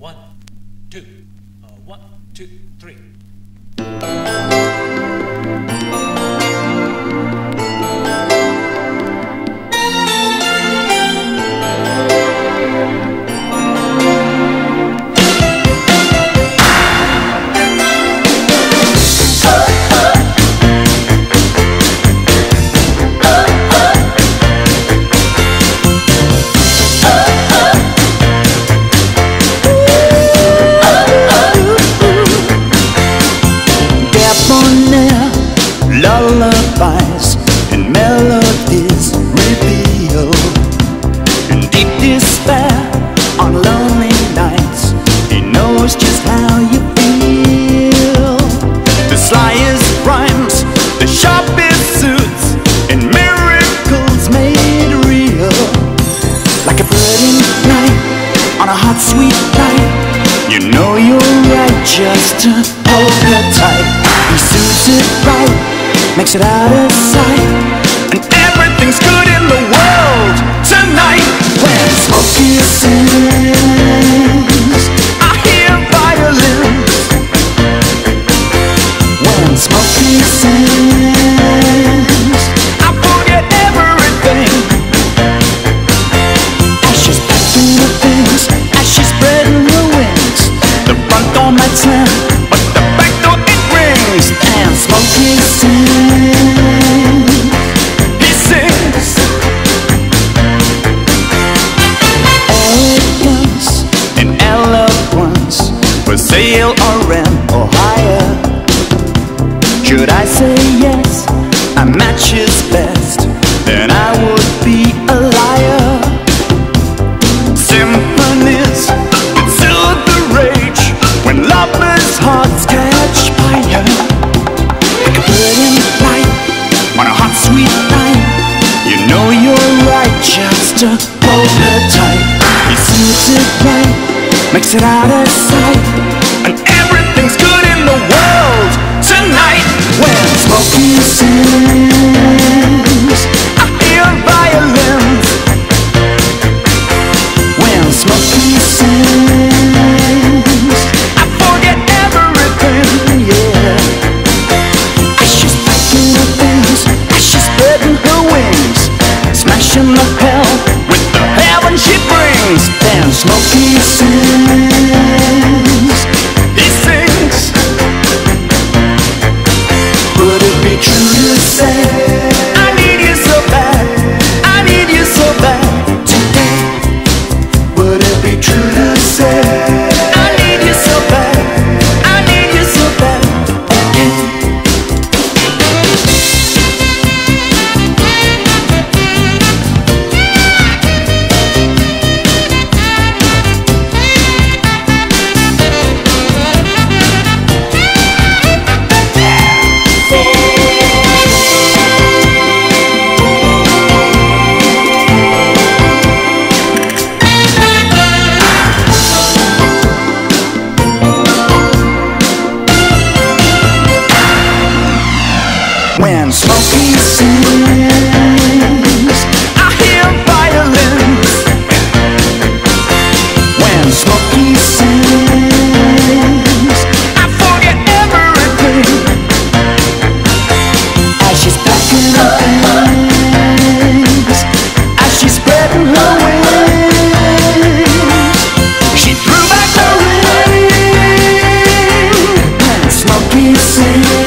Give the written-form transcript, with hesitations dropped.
One, two, one, two, three. Lullabies and melodies reveal in deep despair on lonely nights. He knows just how you feel. The slyest rhymes, the sharpest suits, and miracles made real. Like a bird in flight on a hot sweet night, you know you're right just to hold her tight. He suits it right, makes it out of sight, and everything's good in the world tonight. When Smokey sings, I hear violins. When Smokey sings, I forget everything. As she's packing her things, as she's spreading her wings, the front door might slam, but the back door it rings. And Smokey sings, he sings. Elegance and eloquence, for sale or rent or hire. Should I say yes, a match is best, then I would be a liar. Symphonies that soothe the rage when lovers' hearts catch fire. Like a bird in flight on a hot sweet night, you know you're right just to hold her tight. He suits it right, makes it out of sight, and everything's good in the world tonight. When Smokey sings, I hear violins. When Smokey sings, I forget everything, yeah. As she's packing her things, as she's spreading her wings, smashing the hell with the heaven she brings. Then Smokey sings, he sings. Would it be true to say, I need you so bad, I need you so bad today? Would it be true to say, I need you so bad, I need you so bad again? When Smokey sings, I hear violins. When Smokey sings, I forget everything. As she's packing her things, as she's spreading her wings, she threw back the ring. When Smokey sings,